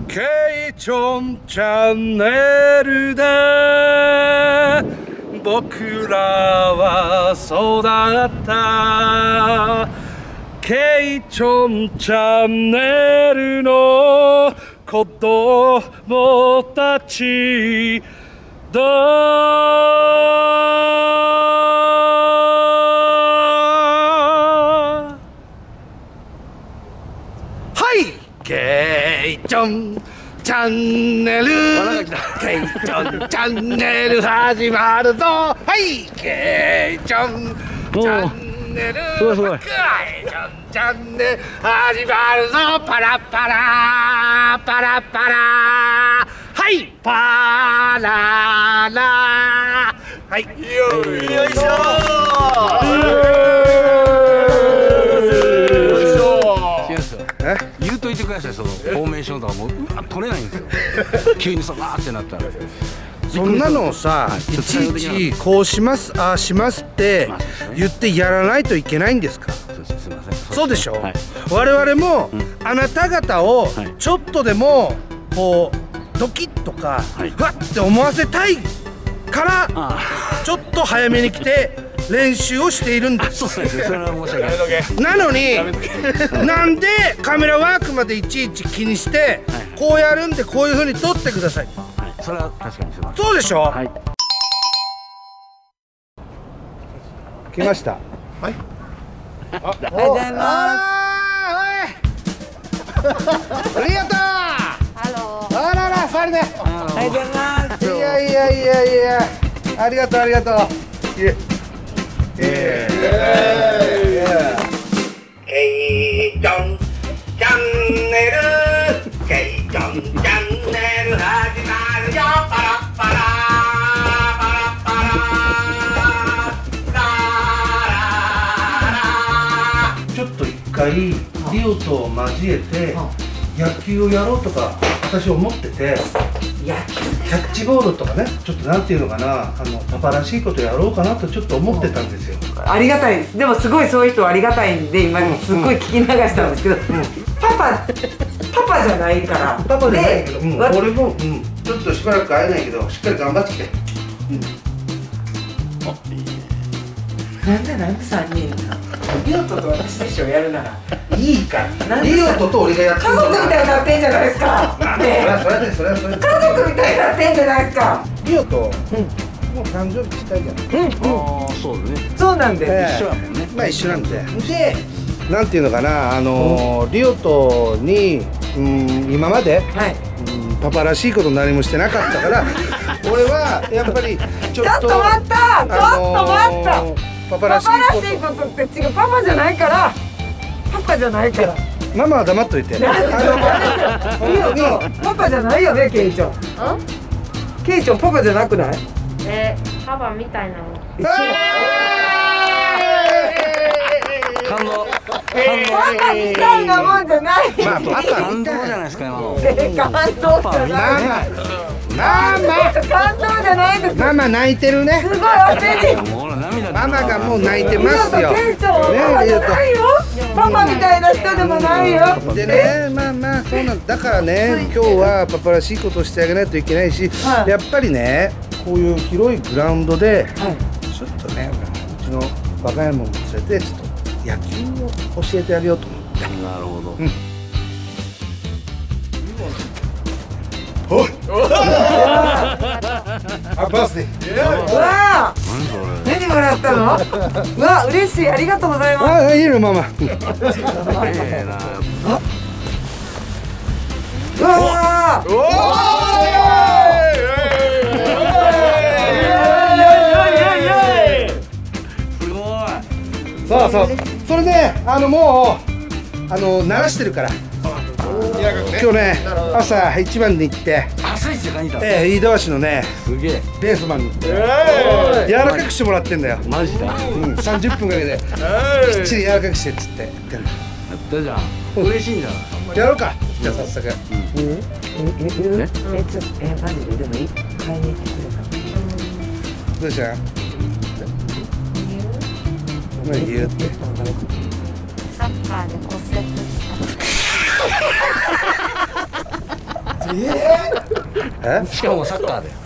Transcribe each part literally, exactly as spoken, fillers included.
ケイチョンチャンネルで僕らは育ったケイチョンチャンネルの子供たちだ。はいケイチョンチャンネルケイチョンチャンネル始まるぞ。はいケイチョンチャンネルすごいすごいケイチョンチャンネル始まるぞ。パラパラパラパラはいパララはいよいしょえ言うといてください。そのフォーメーションとかもううわ取れないんですよ急にそわーってなったら。 そんなのをさ、いちいちこうしますああしますって言ってやらないといけないんですか。 すみません。 そうでしょ、 はい、 我々も、うん、あなた方をはいちょっとでもこうドキッとか、はい、ふわって思わせたいからちょっと早めに来て練習をしているんです。 そうですね。それは申し訳ない。 なのになんでカメラワークまでいちいち気にして、はい、こうやるんでこういう風に撮ってください。 はい、それは確かにすみません。 そうでしょ。 はい。 来ました。はい。 ありがとうございます。 ありがとう。 ハロー。 あらら、さりね。 ありがとうございます。 いやいやいやいや。ありがとうありがとう。いえ。ええ。ケイチョンチャンネル。ケイチョンチャンネル始まるよ。パラパラパラパラ。ちょっと一回リオと交えて野球をやろうとか私思ってて、キャッチボールとかね、ちょっとなんていうのかな、あのパパらしいことやろうかなとちょっと思ってたんですよ。 ありがたいです。でもすごいそういう人はありがたいんで今すっごい聞き流したんですけど、パパパパじゃないから。 パパじゃないけど、うん俺も、うん、ちょっとしばらく会えないけどしっかり頑張ってきて。 なんでなんでさんにんリオトと私でしょ、やるならいいから、リオトと俺がやって家族みたいになってんじゃないですか。ねそれはそれでそれはそれで家族みたいになってんじゃないですか。 リオともう誕生日したいじゃない。 ああそうね。 そうなんです。 一緒やもんね。 まあ一緒なんででなんていうのかな、あのリオトにうん今まではいパパらしいこと何もしてなかったから俺はやっぱりちょっとちょっと待ったちょっと待ったパパらしいパパらしいことって違う、パパじゃないからパパじゃないからママは黙っといて。 リオとパパじゃないよね、ケイちゃん。ケイちゃんパパじゃなくない？ えー、パパみたいなもん。 感動。 パパみたいなもんじゃない。 まあパパ感動じゃないですか今の。 感動じゃない。 ママ感動じゃないです。 ママ泣いてるね。 すごい焦り。 もうほら涙。 ママがもう泣いてますよ。 ケイちゃんはパパじゃないよ。パパみたいな人でもないよ。 でね、まあまあそうなんだからね、今日はパパらしいことをしてあげないといけないし、 はい、 やっぱりね、こういう広いグラウンドで、 はい、 ちょっとね、うちの若いもんも連れてちょっと野球を教えてあげようと思って。 なるほど。 うんおい。あ、バースデー。 うわー。何もらったの？うわ、嬉しい、ありがとうございます。 あ、いいのママ。 ええな。 うわー。 おすごい。 そうそう。それで、あのもうあの鳴らしてるから。今日ね、朝一番に行って、 朝一で買いに行った。 ええ、飯田橋のね、 すげえ。 ベースマンに柔らかくしてもらってんだよ。 マジだ。 うん、三十分かけてきっちり柔らかくしてっつって言ってんだ。 やったじゃん。嬉しいんじゃない。 やろうか。じゃあ早速。 え、ちょっと、え、マジででもいい？買いに行ってくれた。 どうした？何言うって。 サッカーで骨折した。 え？ しかもサッカーで。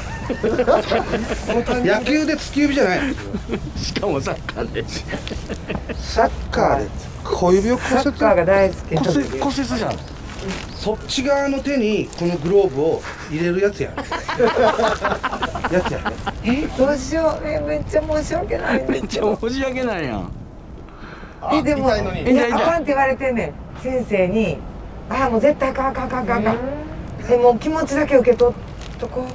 野球で突き指じゃない。 しかもサッカーで。 サッカーで小指を骨折。 サッカーが大好き。 骨折骨折じゃん。 そっち側の手にこのグローブを入れるやつや。やつや。 え、どうしよう。え、めっちゃ申し訳ないんめっちですけど。 ゃ申し訳ないやん。 え、でも、 痛いのにいや、あかんって言われてんねん。先生に、ああ、もう絶対あかんあかんあかんあかんあかん。え、もう気持ちだけ受け取っとこう。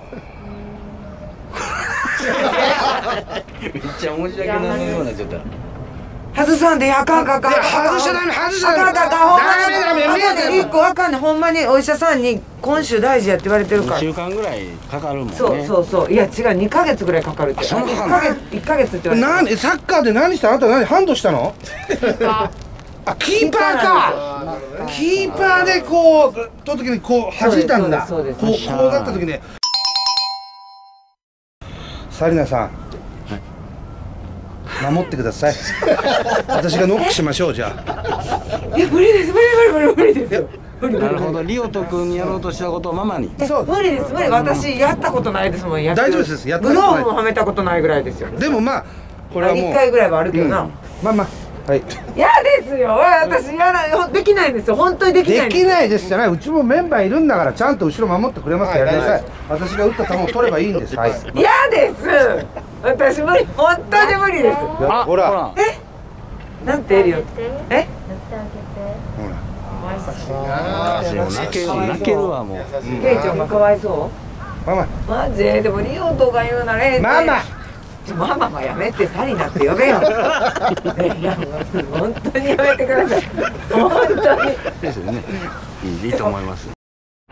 めっちゃ申し訳ないようなちょっと。 外さんで、あかんあかんあかん。 外しちゃダメ、外しちゃダメ。 あかんあかんあかん。ほんまに、 ダメダメ、見えてる。 一個あかんねん。ほんまにお医者さんに今週大事やって言われてるから。 にしゅうかんぐらいかかるもんね。 そうそうそう。いや違う、にかげつぐらいかかるって。 そんな 1 かかるヶ月、いっかげつって言われてる。 何、サッカーで何したあなた何ハンドしたの？あ、キーパーか。キーパーでこう取る時にこう弾いたんだ。こうそうですそうですこうなった時に。サリナさん。守ってください。私がノックしましょうじゃあ。 いや無理です、無理無理無理無理ですよ。 なるほど、リオト君にやろうとしたことをママに。 そう。 無理です無理。私やったことないですもん。野球大丈夫ですやったこグとないローブもはめたことないぐらいですよ。 でもまあこれはもう一回ぐらいはあるけどな。 まあまあはい。 嫌ですよ。私やらできないんですよ。本当にできないんです。 できないですじゃない。うちもメンバーいるんだからちゃんと後ろ守ってくれますからやりなさい。私が打った球を取ればいいんです。はい。 嫌です。私無理。本当に無理です。 あ、 ほら。 え？なんてエリオ。え？ あー、もう泣ける泣けるわもう。 ケイちゃんがかわいそう。 ママ。 マジでもリオとか言うならママ。 ママはやめて、サリナって呼べよ。いや、本当にやめてください。本当に。 ですよね。いい、いいと思います。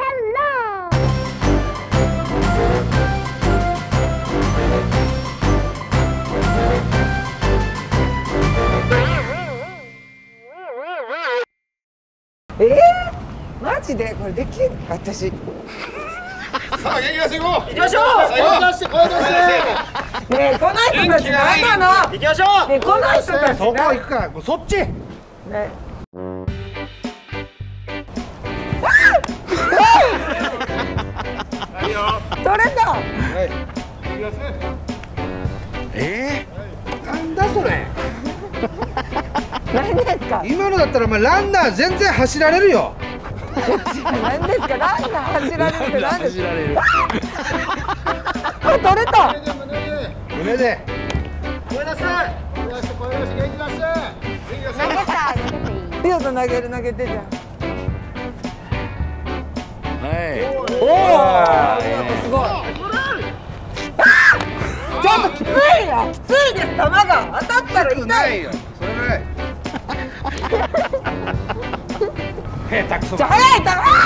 えー、マジでこれできる？私。 さあ、元気出していこう。行きましょう。声出して、声出して。 ねえ、この人たち何なの？ 行きましょう。 ねえ、この人たち。 そこ行くからそっち。 ね。取れた。 えなんだそれ。 何ですか？ 今のだったらお前ランナー全然走られるよ。 何ですか？ランナー走られるって何ですか？ 走られる。 あ、取れた。 胸で。 声出して。声出して、声出して、元気出して。元気出して。 投げた、投げていい。 リオと投げる投げてじゃん。 はい。 おお、リオとすごい。ちょっときついよ。きついです。球が当たったら痛い。 ないよ。それない。下手くそ。 じゃ早い球。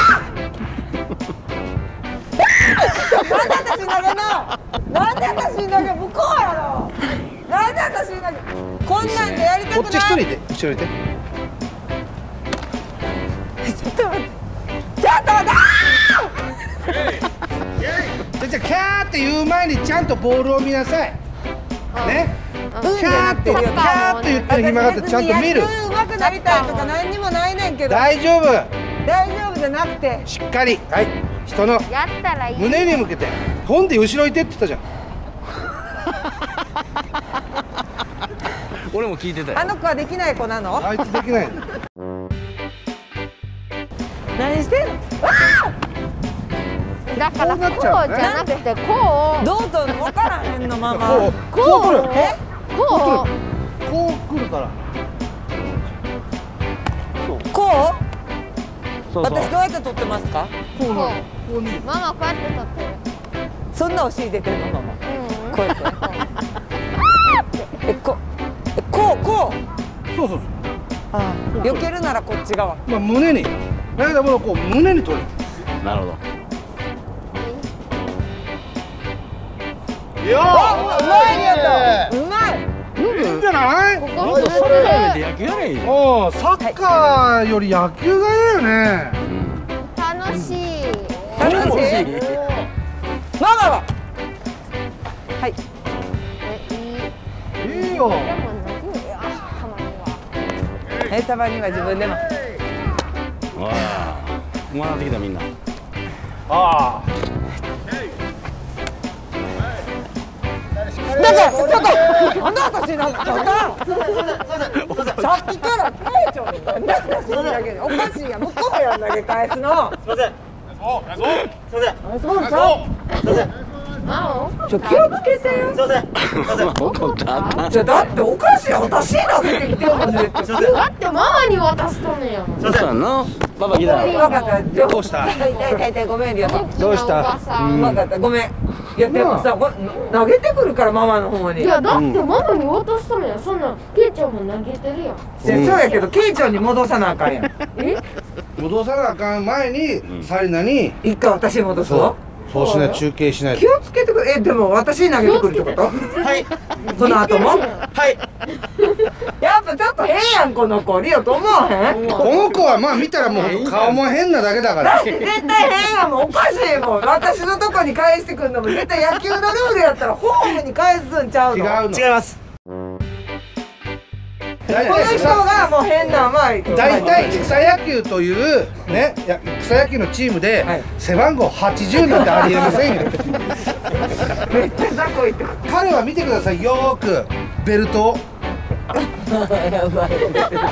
なんで私投げな。なんで私投げ向こうやろ。なんで私投げ。こんなんでやりたくない。 こっち一人で後ろいて。 ちょっと待って。ちょっと待って。 じゃあキャーって言う前にちゃんとボールを見なさい。ね。 うんキャーってキャーって言ってる暇があってちゃんと見る。 野球上手くなりたいとか何にもないねんけど。 大丈夫。 大丈夫じゃなくて。 しっかり。はい。人のやったらいい。 胸に向けて。ほんで後ろいてって言ったじゃん。 俺も聞いてたよ。 あの子はできない子なの？ あいつできない。 何してんの？ だからこうじゃなくてこう。 どうと分からへんのママ。 こうこうこう来る。 え？ こう。 こう来るから。 こう？ そうそう私どうやって撮ってますか？ こう。ママこうやって撮ってる。 そんなお尻出てるのママ。 うん。 こうやって。え、こ、え、こう、こう。 そうそうそう。 ああ、避けるならこっち側。 まあ胸に。投げたものをこう胸に取る。 なるほど。 ようまいリオと。うまい。 いいんじゃない？ こもっことそれやめて野球やれいいよ。 おお、サッカーより野球がいいよね。 楽しい。 楽しい。ママは。はい。 え、いい。 いいよ。 でも投げる。あ、たまには。 え、たまには自分でも。 わあ、もらってきたみんな。 ああ。 だからちょっとあんな私なんかちょっとさっきからケイちゃんなんで私にだけでおかしいやん向こうやん投げ返すの。 すいません。そうそう。すいません。 あそうちゃうすいません。 ちょ気をつけてよ。 すいません。すいません。 怒ったじゃだっておかしいやん私に投げてきてるもん絶対。 すいません。 だってママに渡すためやもん。 そうやんなパパ来た分かったどうした痛い痛い痛い痛いごめんリオトどうしたお母さん分かったごめん。いやでもさこ投げてくるからママの方に。 いやだってママに渡すためやそんなケイちゃんも投げてるやん。 そうやけどケイちゃんに戻さなあかんやん。 え戻さなあかん前にサリナに一回私に戻すの。 そうしない中継しない気をつけてくれ。えでも私に投げてくるってこと？ はい。 この後も。 はい。 やっぱちょっと変やんこの子リオと思わへん？ この子はまあ見たらもう顔も変なだけだからだって絶対変やもんおかしいもん。私のとこに返してくるのも絶対野球のルールやったらホームに返すんちゃうの？ 違うの違います。 この人がもう変な前大体草野球というねや草野球のチームではい背番号はちじゅうなんてありえませんよ。 めっちゃ雑魚いってくる。 彼は見てくださいよーくベルトをやばい。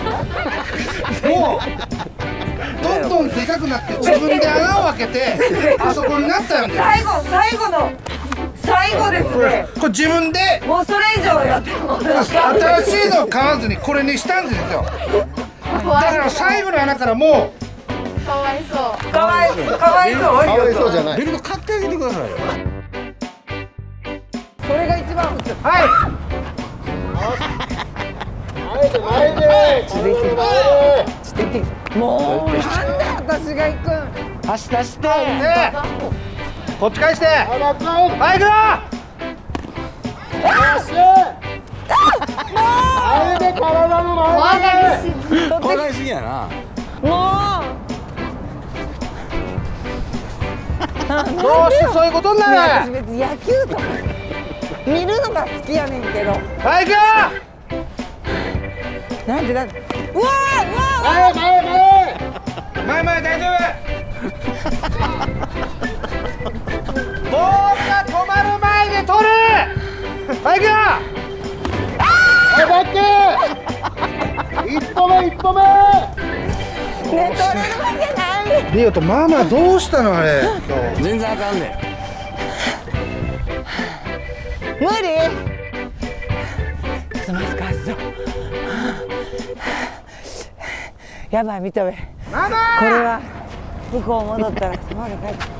もうどんどんでかくなって自分で穴を開けてあそこになったんだよ。 最後最後の最後ですね。 これ自分でもうそれ以上やっても新しいのを買わずにこれにしたんですよ。だから最後の穴からもかわいそう。 かわいそうかわいそう。 かわいそうじゃない。 ベルト買ってあげてくださいよそれが一番普通。 うは前で前で。 続いて前で。 ちょっと行ってもうなんで私が行くん。 走って走っていねえこっち返してあらくん。 はい行くぞよし。前で体の怖前がりで。 すぎ。 怖がりすぎやなもどうしてそういうことにう私なる。 別に野球とか見るのが好きやねんけどはい行なんでだってうわーうわー前前前。 くよ前前大丈夫ボールが止まる前で取るはい行くよはいバック。一歩目一歩目。 ね取れるわけない。 リオとママどうしたのあれ今日全然あかんね無理。ちょっとマスク外そう。やばい見た目。 ママこれは向こう戻ったらそのまま帰って。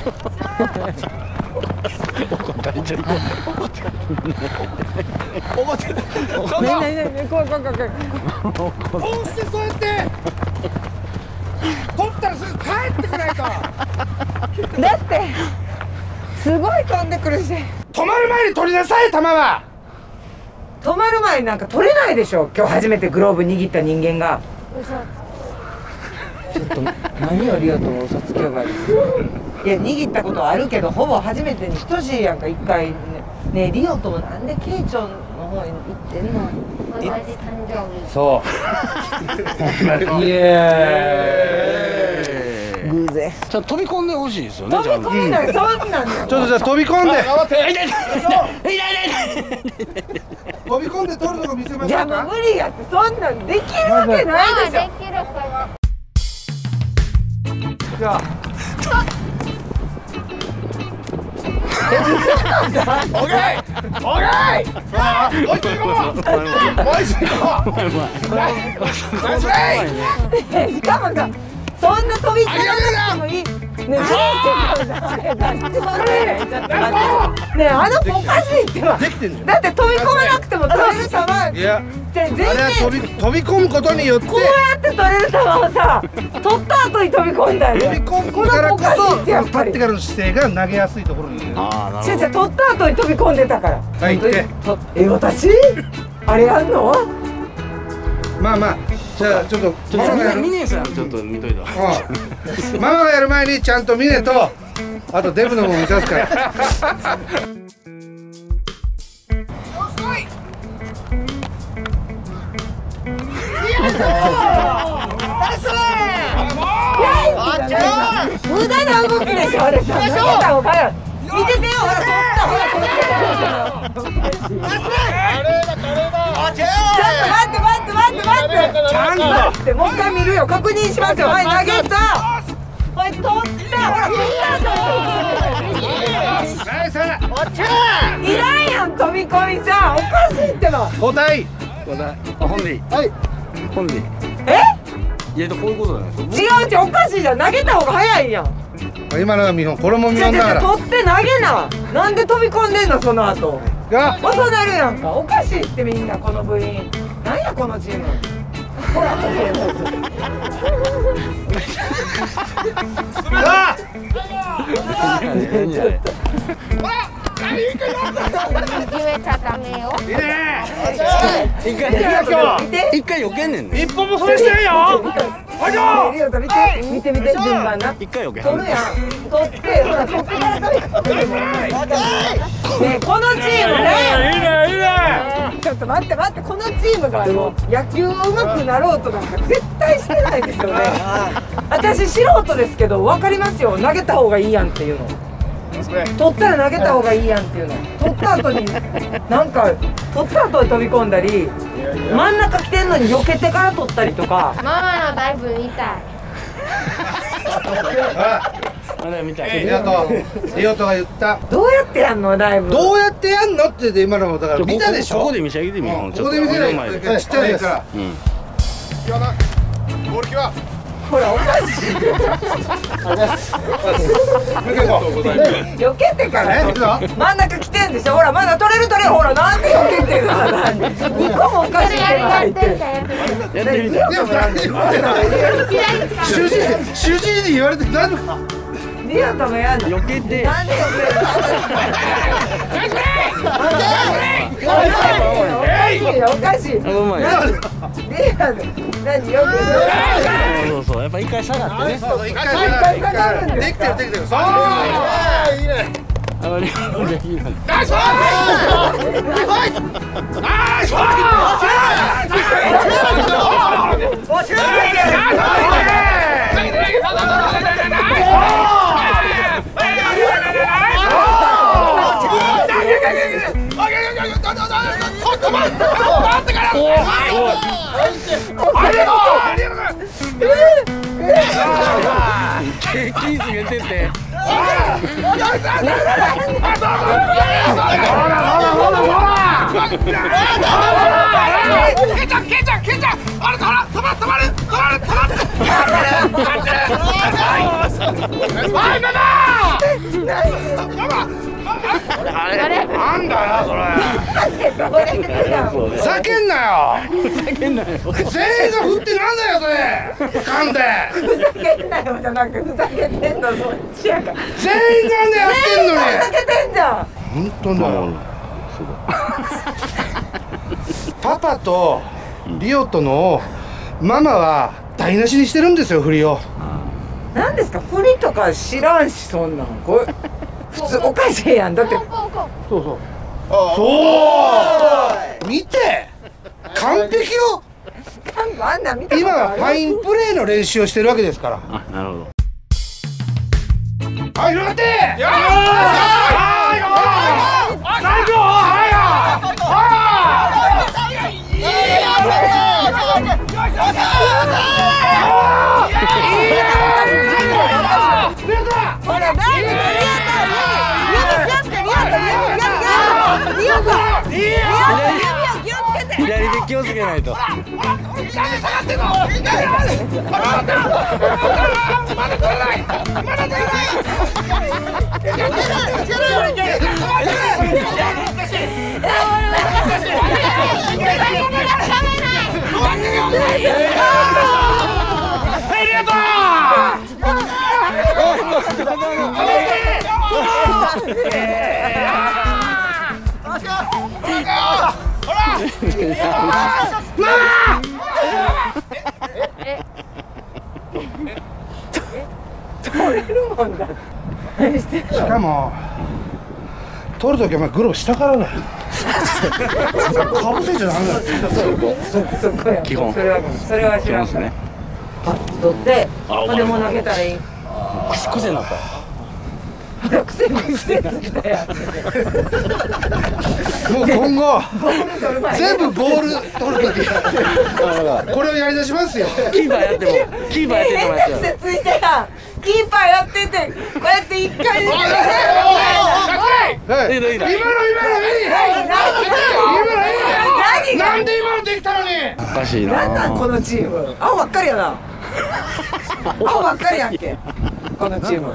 思ってるねえねえねえこうこうこうこう。 どうしてそうやって取ったらすぐ帰ってくれとだってすごい飛んでくるし止まる前に取りなさい球は。 止まる前になんか取れないでしょ。今日初めてグローブ握った人間が。ちょっと何をリオとも嘘つけばいい。いや握ったことはあるけどほぼ初めてに等しいやんか一回ね。ねえリオともなんでケイチョンの方に行ってんの。 同じ誕生日。 そうイエーイ偶然。 ちょっと飛び込んでほしいですよね飛び込めない、そんなんだよ。 ちょっとじゃあ飛び込んで頑張って。 飛び込んで取るとこ見せまいやもうしょうか。 無理やってそんなんできるわけないでしょ。 できるから。 じゃあオッケー。オッケー。さあもう一個行こう。もう一個行こう。ナイスプレー。 しかもさ、そんな飛び込まなくてもいい。ねえ、そうって出してもらえ。ちょっと待って。ねえ、あの子おかしいってば。 できてんじゃん。 だって飛び込まなくても取れる球。 いや全然あれは飛び飛び込むことによってこうやって取れる球をさ、取った後に飛び込んだよね。 飛び込こむからこの子おかしいそってやっぱり立って。からの姿勢が投げやすいところにいる。 ああなるほ違う違う、取った後に飛び込んでたから。 はい行ってとえ、私あれやんの。 まあまあじゃあちょっとどママがやるミネさんちょっと見といたうんママがやる前にちゃんとミネとあとデブのも見さすから無駄な動動きでしょあれさ。投げた方が早い。見ててよ。ほら取ったほら取った。ちょっと待って待って待って待って。ちゃんと待ってもう一回見るよ。確認しますよ。はい投げた。はい取った。ほら取った。 ナイス。 いないやん飛び込みさ。おかしいってば。 交代。 交代。あほんでいい。 はい。 ほんでいい。 え？ いやこういうことなんですよ。 違う違うおかしいじゃん。投げた方が早いやん。 今のは見本。これも見ちょちょ本だから。 取って投げな。なんで飛び込んでんのその後。 が。 遅なるやんか。おかしいってみんなこの部員。なんやこのチーム。ほら。 さあ。 何あれ。 右上固めよ。 いいね。 一回見て。 一回避けんねんね。 一歩もそれしてないよ。はいよ。 リオと見て見て見て順番な。 一回避け。 取るやん。取ってほらこっから飛び込んでるもん。ねえこのチームね。 いいねいいね。 ちょっと待って待ってこのチームがもう野球上手くなろうとなんか絶対してないですよね。私素人ですけど分かりますよ。投げた方がいいやんっていうの。取ったら投げた方がいいやんっていうの。取った後になんか取った後に飛び込んだり真ん中来てんのに避けてから取ったりとか。 ママのダイブ見たい。 あれ見たい。 リオトリオトが言った。 どうやってやんのライブ。 どうやってやんのって言って今のもだから見たでしょ。 ここで見せてみよう。 ここで見せない。ちっちゃいから。 うん。 ボールキは。 ほらおかしい。避けてから真ん中来てんでしょ。ほらまだ取れる取れる。ほらなんで避けてるの。にこもおかしいから入ってる。 やってみたい。 でも大丈夫だよ。主治医主治医に言われて大丈夫。 リオともやんの。 避けて。 なんで避けるの。おかしい。 うまい。 リオ何避ける。 そうそうやっぱ一回下がってね。 そうそう一回下がる。できてるできてる。そう。いいね。 あのリオでいいの。 ナイスファイト。ナイスファケーキ詰めてて。 あれなんだよそれ。ふざけんなよ。 ふざけんなよ。 全員が振ってなんだよそれ。噛んで。 ふざけんなよじゃなくふざけてんのそっちやから。 全員がんでやってんのに。 ふざけてんじゃん。 本当だよ。パパとリオとのママは台無しにしてるんですよ振りを。 なんですか振りとか知らんしそんなんこれ普通おかしいやんだって。 そうそうそう見て完璧よ。 あんなん見たこ今とある。 はファインプレーの練習をしてるわけですから。 あなるほど。 はい広がって。よほら大丈夫リアとリアとリアとリアとリアとリアとリアと気をつけて。 左で気をつけないと。 取れるもんだ。何してるしかも取るときお前グローブ下からだよ。かぶせちゃダメだよ。 そこや。 基本それはそれは知らんから。パッと取って、これも投げたらいい。 私癖になった。 癖に癖ついたやん。 もう今後全部ボール取るときこれをやりだしますよ。 キーパーやってもキーパーやってもらって癖ついたやん。キーパーやっててこうやって一回で。 今の今のいい。 何なんで今のできたのに。 おかしいな。 なんなんこのチーム。青ばっかりやな。青ばっかりやんけ。このチーム。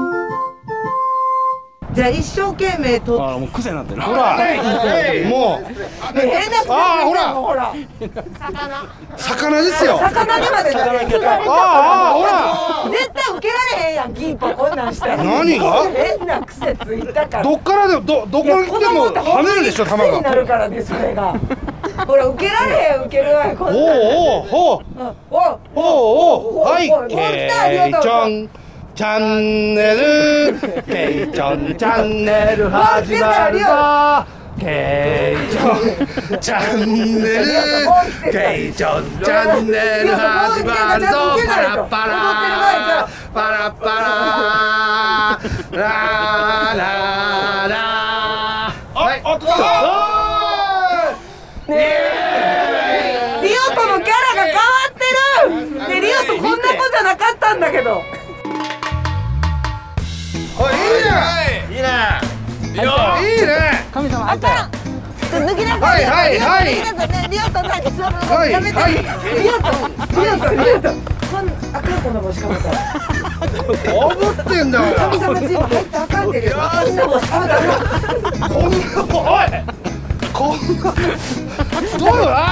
じゃあ一生懸命と。 あ、もう癖になってる。 ほら、もう変なことああほらほら魚ですよ。 魚にまでなってる。 ああほら絶対受けられへんやんキーパーこんなんしたら。 何が変な癖ついたから。 どっからでもどどこに来ても跳ねるでしょ球癖になが。 るからねそれが。ほら受けられへん受けるわこんなん。 おおおおおおおおはいケイちゃんチャンネルケイちゃんチャンネル始まるぞ。ケイちゃんチャンネルケイちゃんチャンネル始まるぞ。パラパラパラパララララはいおっとねえリオとのキャラが変わってる。ねリオとこんな子じゃなかったんだけど。 おいいねいいねいいね神様入ったよ。 抜きなさい。 はいはいはいリオと何そのはいやめて。 はいリオとリオとリオとこんあかんこの帽子かぶったら。 おぶってんだから神様チーム入ったらあかんでるよ。こんな帽子かぶったら。 こんなおいこんなどうだ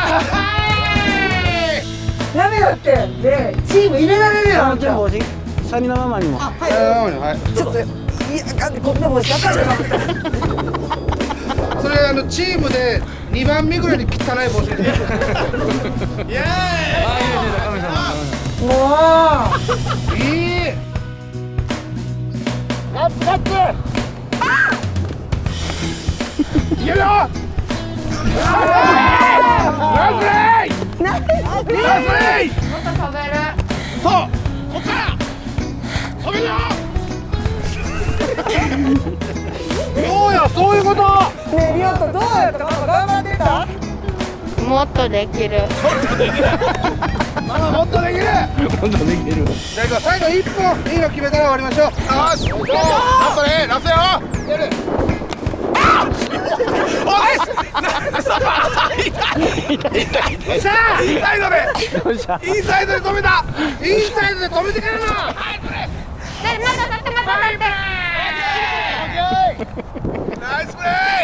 ダメだってでチーム入れられるよあんた。 帽子サニのママにも。 はいちょっといやあかんでこんな帽子あかんでかぶったら。 それあのチームでにばんめぐらいに汚い帽子でイエもうーイいいラップラップ。 いけるよナイスプレイナイスプレイもっと飛べる。 そうこっから飛べるよそうやそういうことねえリオとどうやった頑張ってた。 もっとできる。 まだもっとできるもっとできる。 じゃあ行こう最後いっぽんいいの決めたら終わりましょう。よしラストねラストよやるおいさあインサイドでインサイドで止めたインサイドで止めてからなはいこれまだ待ってまだ待って。 ナイスプレイ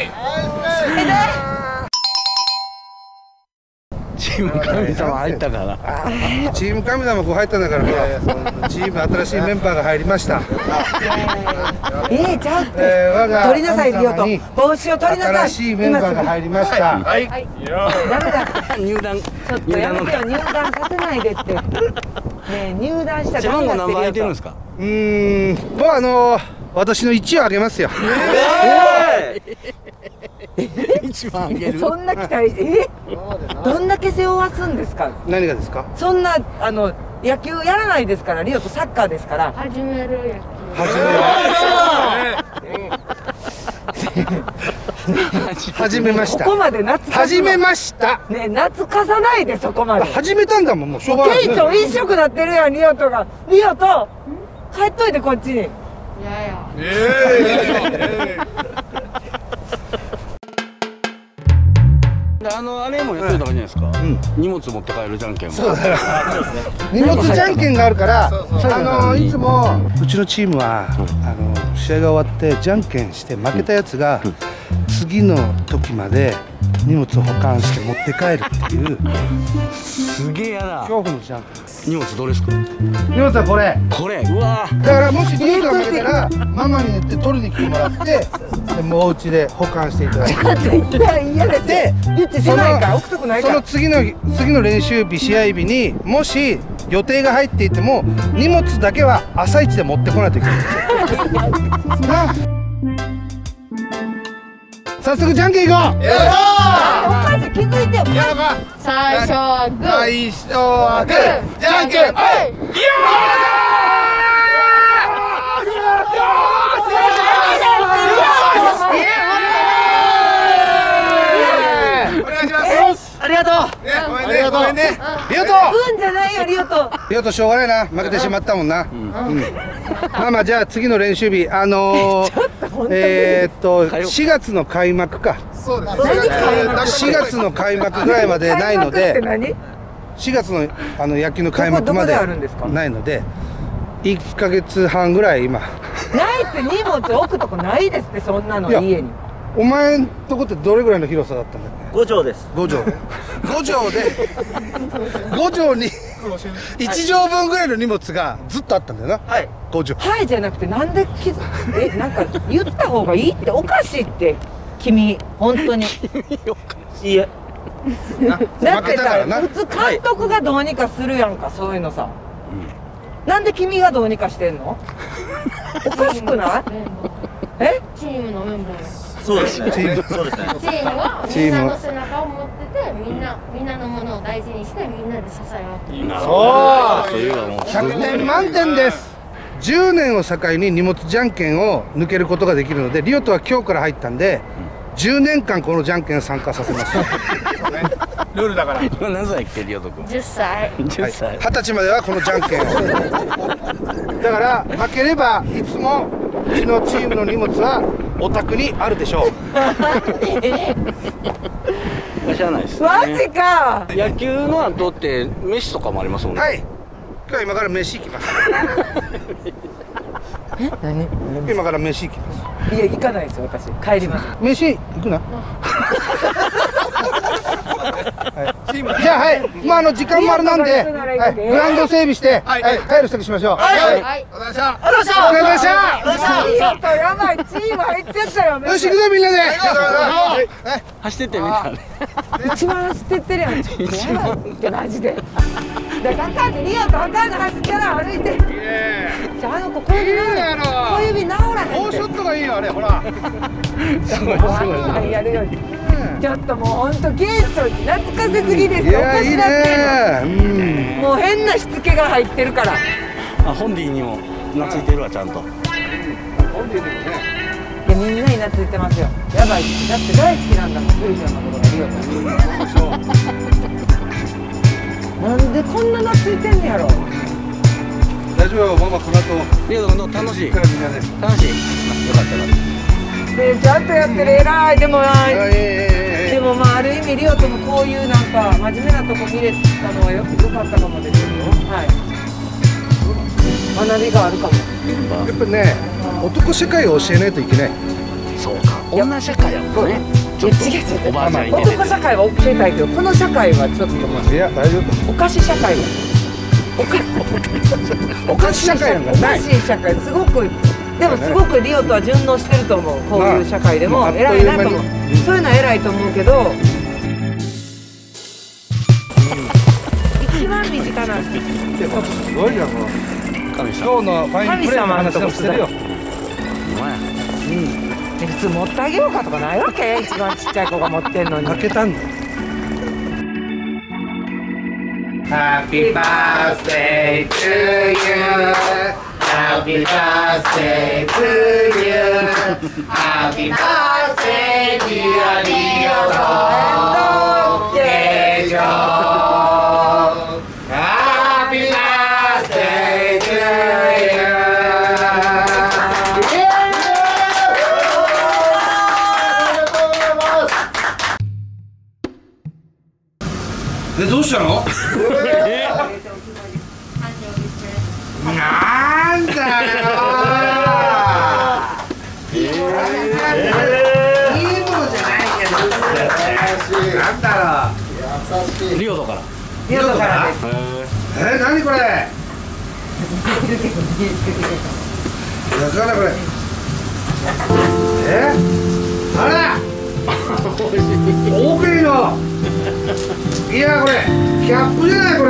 チーム神様入ったから。 チーム神様こう入ったんだからチーム新しいメンバーが入りました。 ええちゃうって。 えー我が取りなさいリオと帽子を取りなさい。 新しいメンバーが入りましたはいダメだ。 入団。 ちょっとやめてよ入団させないでって。ねえ入団した背らダメだって番号何番空いてるんリオと。 ですか。 うーんもうあの私のいちをあげますよ。 一番あげる。 そんな期待え？どんだけ背負わすんですか。 何がですか。 そんなあの野球やらないですからリオとサッカーですから。 始めるや始めました。 ここまで夏始めました。 ねえ夏かさないでそこまで。 始めたんだもんもうしょうがない。 ケイと一色なってるやんリオとが。リオと帰っといてこっちに。 いやや。 あのあれもやっといた方がいいんじゃないですか。荷物持って帰るじゃんけんも。 そうだよ。荷物じゃんけんがあるから、あのいつもうちのチームはあの試合が終わってじゃんけんして負けたやつが次の時まで荷物を保管して持って帰るっていうすげえやだ。 恐怖のじゃんけん。 荷物どれですか。 荷物はこれ。 これうわだからもし荷物が負けたらママに言って取りに来てもらって、でもうお家で保管していただいて。 だって嫌です。 で言って狭いから置くとこないかそのら。 次の次の練習日試合日にもし予定が入っていても荷物だけは朝一で持ってこないといけないな。早速じゃんけんいこう。 お母さん気づいてよ。 最初はグー。 最初はグーじゃんけんはい。 ゃないよリオと。 リオとしょうがないな、負けてしまったもんな。うん。まあまあじゃあ次の練習日、あのえっとしがつの開幕か。 そうです。 しがつの開幕ぐらいまでないので、しがつのあの野球の開幕までないので、いっかげつはんぐらい今。 ないって荷物置くとこないですってそんなの家に。 お前んとこってどれぐらいの広さだったんだっけ？ ごじょうです。 ごじょう。ごじょうでごじょうにいちじょうぶんぐらいの荷物がずっとあったんだよな。 はい。 ごじょう。 はいじゃなくてなんで気づえなんか言った方がいいっておかしいって君本当に。 いいえ。 だってさ普通監督がどうにかするやんかそういうのさ。なんで君がどうにかしてんの？おかしくない？え？ チームのメンバー。 そうですね。チームそうですね。 チームはみんなの背中を持ってて、みんなみんなのものを大事にしてみんなで支え合っている。 そう。ひゃくてん満点です。じゅうねんを境に荷物じゃんけんを抜けることができるので、リオとは今日から入ったんで、じゅうねんかんこのじゃんけん参加させます。 ルールだから。 今何歳っけリオト君？ じゅっさい。 じゅっさい。 二十歳まではこのじゃんけんを。だから負ければいつもうちのチームの荷物はお宅にあるでしょう。 知らないです。 マジか。 野球の後って飯とかもありますもんね。 はい。今日は今から飯行きます。 え何？ 今から飯行きます。 いや行かないですよ私帰ります。 飯行くな。じゃあはい、まああの時間もあれなんで、グラウンド整備して帰る支度しましょう。はい。 お願いします。 お願いします。 ちょっとやばいチーム入っちゃったよ。 よし行くぞみんなで。 走ってってみんなで。 一番走ってってるやん。ちょっとやばいってマジで。だからかんでリオとあかんで走ったら歩いて。じゃああの子小指治らん。小指治らへん。 フォーショットがいいよあれほら。 すごいすごい。やるように。ちょっともう本当ゲートに懐かせすぎですよ。おかしなってる。もう変なしつけが入ってるから。 あ、ホンディにも懐いてるわちゃんと。 ホンディにもね。 いやみんなに懐いてますよ。やばい。だって大好きなんだもんクリちゃんのことがリオと。なんでこんな懐いてんねやろ。 大丈夫よママこの後。 リオト君どう楽しい？ からみんなで。 楽しい。よかったから。 でちゃんとやってる偉い。でもなでもまあある意味リオともこういうなんか真面目なとこ見れたのはよく良かったかもですよ。はい。学びがあるかも。 やっぱね男社会を教えないといけない。 そうか。女社会やもんね。 ちょっとおばあちゃんに出てる。男社会は教えたいけどこの社会はちょっといや大丈夫。 お菓子社会はおかお菓子社会なんかない。 おかしい社会すごく。でもすごくリオとは順応してると思う。こういう社会でも偉いなと思う。そういうのは偉いと思うけど、一番身近な。 すごいじゃんこの。今日のファインプレーの話もしてるよ。 普通持ってあげようかとかないわけ？一番ちっちゃい子が持ってんのに。 負けたんだ。Happy birthday to you. Happy birthday to you. Happy birthday dear Leo Kejo. Happy birthday to you. え、どうしたの？なんだよ。いいものじゃないけど。なんだろう。 リオトから。 リオトからです。 え、何これ。いや、だからこれ。え、あら。大きいの。いや、これ。キャップじゃない、これ。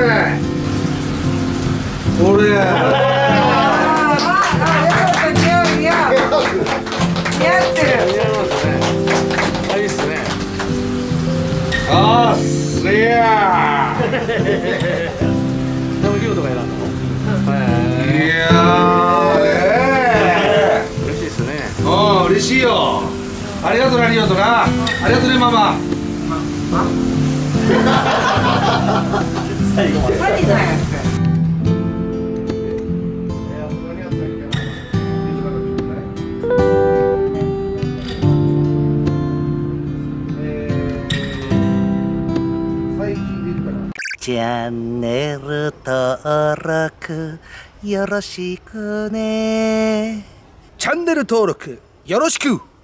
これ。ああ、ああ、似合う似合う。似合ってる。 似合いますね。あれですね。 ああ、すげえ。 でもリオとか選んだの？ いやー、 嬉しいですね。 ああ、嬉しいよ。ありがとうな、リオとな。ありがとうね、ママ。 サリなんやって。 チャンネル登録よろしくね。 チャンネル登録よろしく。